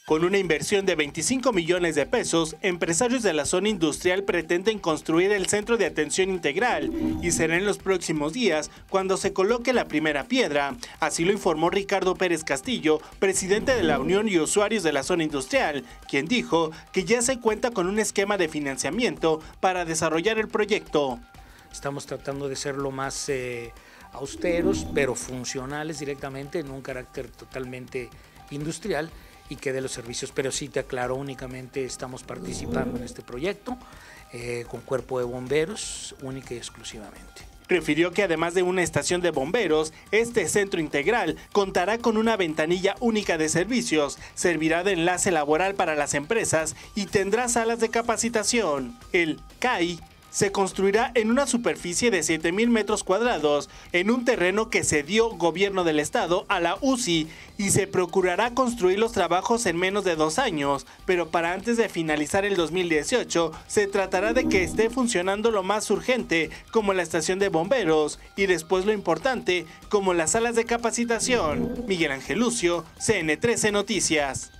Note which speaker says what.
Speaker 1: Con una inversión de 25 millones de pesos, empresarios de la zona industrial pretenden construir el centro de atención integral y será en los próximos días cuando se coloque la primera piedra. Así lo informó Ricardo Pérez Castillo, presidente de la Unión y Usuarios de la Zona Industrial, quien dijo que ya se cuenta con un esquema de financiamiento para desarrollar el proyecto.
Speaker 2: Estamos tratando de ser lo más austeros, pero funcionales directamente, en un carácter totalmente industrial, y que dé los servicios, pero sí te aclaro, únicamente estamos participando en este proyecto con cuerpo de bomberos, única y exclusivamente.
Speaker 1: Refirió que además de una estación de bomberos, este centro integral contará con una ventanilla única de servicios, servirá de enlace laboral para las empresas y tendrá salas de capacitación. El CAI se construirá en una superficie de 7,000 metros cuadrados, en un terreno que cedió Gobierno del Estado a la UCI, y se procurará construir los trabajos en menos de 2 años, pero para antes de finalizar el 2018, se tratará de que esté funcionando lo más urgente, como la estación de bomberos, y después lo importante, como las salas de capacitación. Miguel Ángel Lucio, CN13 Noticias.